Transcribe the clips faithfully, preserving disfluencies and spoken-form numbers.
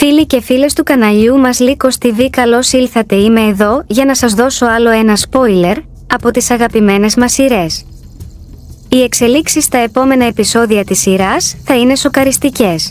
Φίλοι και φίλες του καναλιού μας Λύκος τι βι, καλώς ήλθατε. Είμαι εδώ για να σας δώσω άλλο ένα spoiler από τις αγαπημένες μας σειρές. Οι εξελίξεις στα επόμενα επεισόδια της σειράς θα είναι σοκαριστικές.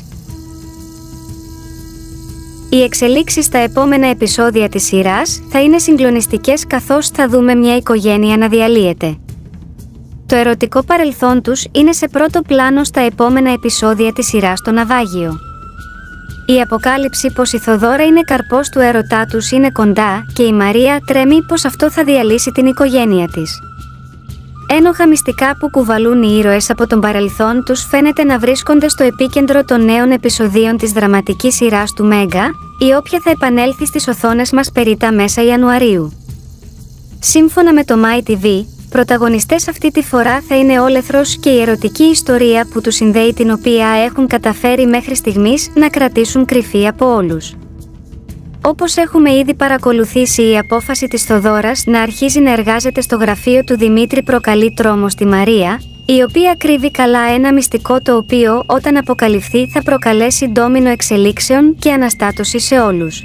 Οι εξελίξεις στα επόμενα επεισόδια της σειράς θα είναι συγκλονιστικές, καθώς θα δούμε μια οικογένεια να διαλύεται. Το ερωτικό παρελθόν τους είναι σε πρώτο πλάνο στα επόμενα επεισόδια της σειράς στο ναυάγιο. Η αποκάλυψη πως η Θοδώρα είναι καρπός του έρωτά τους είναι κοντά και η Μαρία τρέμει πως αυτό θα διαλύσει την οικογένεια της. Ένοχα μυστικά που κουβαλούν οι ήρωες από τον παρελθόν τους φαίνεται να βρίσκονται στο επίκεντρο των νέων επεισοδίων της δραματικής σειράς του Μέγκα, η οποία θα επανέλθει στις οθόνες μας περί τα μέσα Ιανουαρίου. Σύμφωνα με το MyTV, πρωταγωνιστές αυτή τη φορά θα είναι όλεθρος και η ερωτική ιστορία που τους συνδέει, την οποία έχουν καταφέρει μέχρι στιγμής να κρατήσουν κρυφή από όλους. Όπως έχουμε ήδη παρακολουθήσει, η απόφαση της Θοδώρας να αρχίζει να εργάζεται στο γραφείο του Δημήτρη προκαλεί τρόμο στη Μαρία, η οποία κρύβει καλά ένα μυστικό, το οποίο όταν αποκαλυφθεί θα προκαλέσει ντόμινο εξελίξεων και αναστάτωση σε όλους.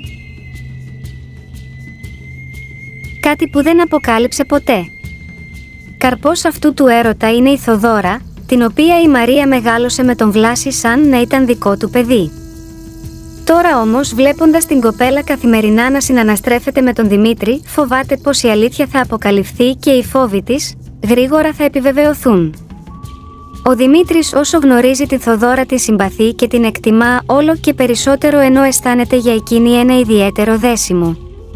Κάτι που δεν αποκάλυψε ποτέ. Καρπός αυτού του έρωτα είναι η Θοδώρα, την οποία η Μαρία μεγάλωσε με τον Βλάση σαν να ήταν δικό του παιδί. Τώρα όμως, βλέποντας την κοπέλα καθημερινά να συναναστρέφεται με τον Δημήτρη, φοβάται πως η αλήθεια θα αποκαλυφθεί και οι φόβοι της γρήγορα θα επιβεβαιωθούν. Ο Δημήτρης, όσο γνωρίζει τη Θοδώρα, τη συμπαθεί και την εκτιμά όλο και περισσότερο, ενώ αισθάνεται για εκείνη ένα ιδιαίτερο δέσιμο.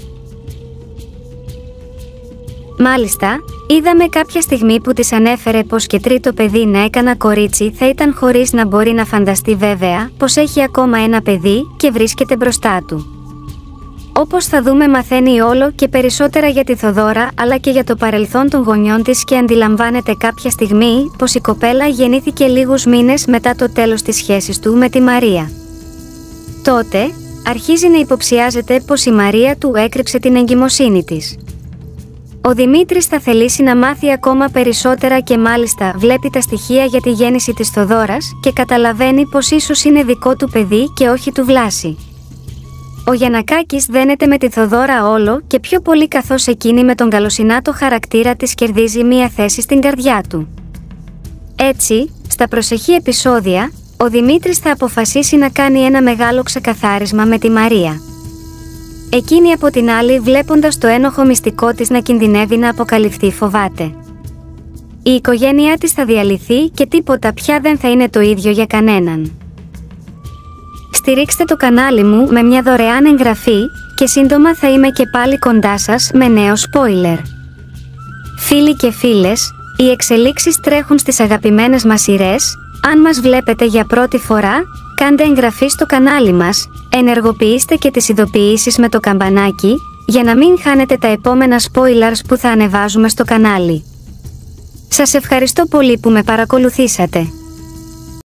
Μάλιστα, είδαμε κάποια στιγμή που της ανέφερε πως και τρίτο παιδί να έκανα κορίτσι θα ήταν, χωρίς να μπορεί να φανταστεί βέβαια πως έχει ακόμα ένα παιδί και βρίσκεται μπροστά του. Όπως θα δούμε, μαθαίνει όλο και περισσότερα για τη Θοδώρα αλλά και για το παρελθόν των γονιών της και αντιλαμβάνεται κάποια στιγμή πως η κοπέλα γεννήθηκε λίγους μήνες μετά το τέλος της σχέσης του με τη Μαρία. Τότε, αρχίζει να υποψιάζεται πως η Μαρία του έκρυψε την εγκυμοσύνη της. Ο Δημήτρης θα θελήσει να μάθει ακόμα περισσότερα και μάλιστα βλέπει τα στοιχεία για τη γέννηση της Θοδώρας και καταλαβαίνει πως ίσως είναι δικό του παιδί και όχι του Βλάση. Ο Γιαννακάκης δένεται με τη Θοδώρα όλο και πιο πολύ, καθώς εκείνη με τον καλοσυνάτο χαρακτήρα της κερδίζει μία θέση στην καρδιά του. Έτσι, στα προσεχή επεισόδια, ο Δημήτρης θα αποφασίσει να κάνει ένα μεγάλο ξεκαθάρισμα με τη Μαρία. Εκείνη από την άλλη, βλέποντας το ένοχο μυστικό της να κινδυνεύει να αποκαλυφθεί, φοβάται. Η οικογένειά της θα διαλυθεί και τίποτα πια δεν θα είναι το ίδιο για κανέναν. Στηρίξτε το κανάλι μου με μια δωρεάν εγγραφή και σύντομα θα είμαι και πάλι κοντά σας με νέο spoiler. Φίλοι και φίλες, οι εξελίξεις τρέχουν στις αγαπημένες μας σειρές. Αν μας βλέπετε για πρώτη φορά, κάντε εγγραφή στο κανάλι μας, ενεργοποιήστε και τις ειδοποιήσεις με το καμπανάκι, για να μην χάνετε τα επόμενα spoilers που θα ανεβάζουμε στο κανάλι. Σας ευχαριστώ πολύ που με παρακολουθήσατε.